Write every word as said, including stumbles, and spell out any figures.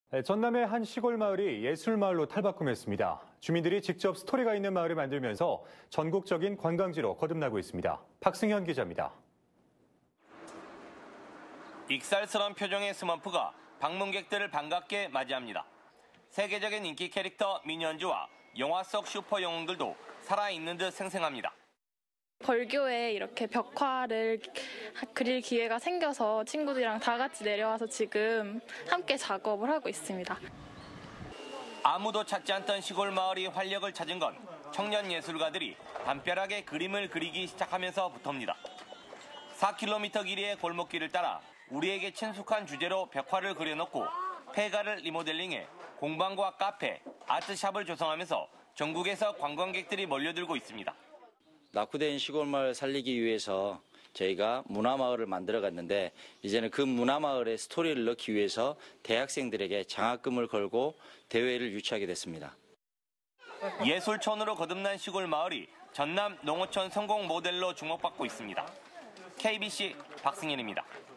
전남의 한 시골 마을이 예술 마을로 탈바꿈했습니다. 주민들이 직접 스토리가 있는 마을을 만들면서 전국적인 관광지로 거듭나고 있습니다. 박승현 기자입니다. 익살스러운 표정의 스머프가 방문객들을 반갑게 맞이합니다. 세계적인 인기 캐릭터 미니언즈와 영화 속 슈퍼 영웅들도 살아있는 듯 생생합니다. 벌교에 이렇게 벽화를 그릴 기회가 생겨서 친구들이랑 다 같이 내려와서 지금 함께 작업을 하고 있습니다. 아무도 찾지 않던 시골 마을이 활력을 찾은 건 청년 예술가들이 담벼락에 그림을 그리기 시작하면서부터입니다. 사 킬로미터 길이의 골목길을 따라 우리에게 친숙한 주제로 벽화를 그려놓고 폐가를 리모델링해 공방과 카페, 아트샵을 조성하면서 전국에서 관광객들이 몰려들고 있습니다. 낙후된 시골마을 살리기 위해서 저희가 문화마을을 만들어갔는데 이제는 그 문화마을에 스토리를 넣기 위해서 대학생들에게 장학금을 걸고 대회를 유치하게 됐습니다. 예술촌으로 거듭난 시골 마을이 전남 농어촌 성공 모델로 주목받고 있습니다. 케이비씨 박승현입니다.